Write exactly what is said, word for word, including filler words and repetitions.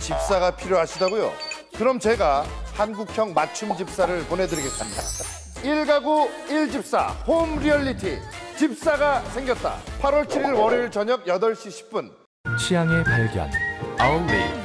집사가 필요하시다고요? 그럼 제가 한국형 맞춤 집사를 보내드리겠습니다. 일 가구 일 집사 홈 리얼리티 집사가 생겼다. 팔월 칠일 월요일 저녁 여덟 시 십 분. 취향의 발견 아울리